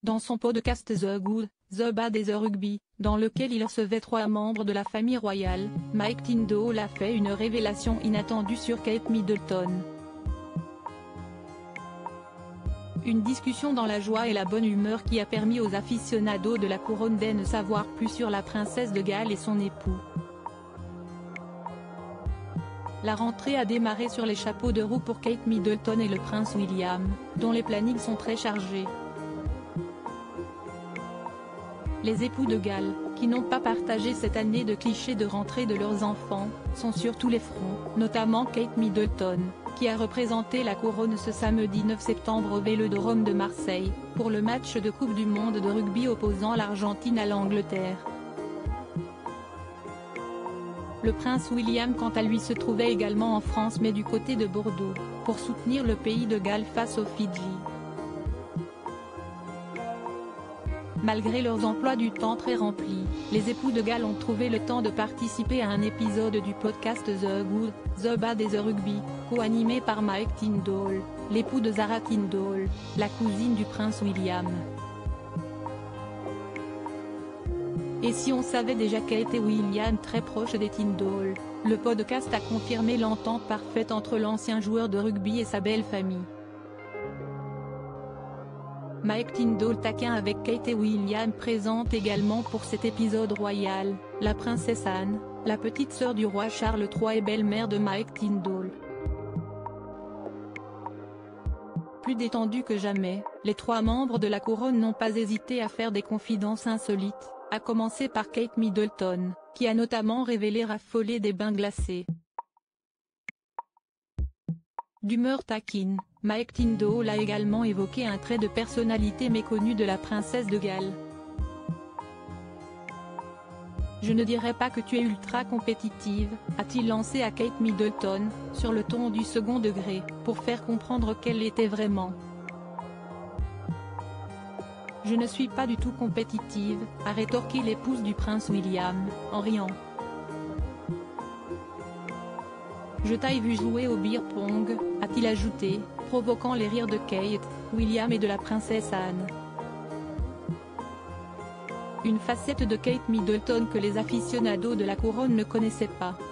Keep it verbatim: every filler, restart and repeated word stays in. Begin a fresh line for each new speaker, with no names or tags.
dans son podcast The Good, The Bad et The Rugby, dans lequel il recevait trois membres de la famille royale, Mike Tindall a fait une révélation inattendue sur Kate Middleton. Une discussion dans la joie et la bonne humeur qui a permis aux aficionados de la couronne d'en savoir plus sur la princesse de Galles et son époux. La rentrée a démarré sur les chapeaux de roue pour Kate Middleton et le prince William, dont les plannings sont très chargés. Les époux de Galles, qui n'ont pas partagé cette année de clichés de rentrée de leurs enfants, sont sur tous les fronts, notamment Kate Middleton, qui a représenté la couronne ce samedi neuf septembre au Vélodrome de Marseille, pour le match de Coupe du Monde de rugby opposant l'Argentine à l'Angleterre. Le prince William quant à lui se trouvait également en France mais du côté de Bordeaux, pour soutenir le pays de Galles face aux Fidji. Malgré leurs emplois du temps très remplis, les époux de Galles ont trouvé le temps de participer à un épisode du podcast The Good, The Bad et The Rugby, co-animé par Mike Tindall, l'époux de Zara Tindall, la cousine du prince William. Et si on savait déjà Kate et William très proches des Tindall, le podcast a confirmé l'entente parfaite entre l'ancien joueur de rugby et sa belle famille. Mike Tindall taquin avec Kate et William présente également pour cet épisode royal, la princesse Anne, la petite sœur du roi Charles trois et belle-mère de Mike Tindall. Plus détendus que jamais, les trois membres de la couronne n'ont pas hésité à faire des confidences insolites, à commencer par Kate Middleton, qui a notamment révélé raffoler des bains glacés. D'humeur taquine, Mike Tindall a également évoqué un trait de personnalité méconnu de la princesse de Galles. « Je ne dirais pas que tu es ultra compétitive », a-t-il lancé à Kate Middleton, sur le ton du second degré, pour faire comprendre qu'elle l'était vraiment. « Je ne suis pas du tout compétitive », a rétorqué l'épouse du prince William, en riant. « Je t'ai vu jouer au beer pong », a-t-il ajouté, provoquant les rires de Kate, William et de la princesse Anne. Une facette de Kate Middleton que les aficionados de la couronne ne connaissaient pas.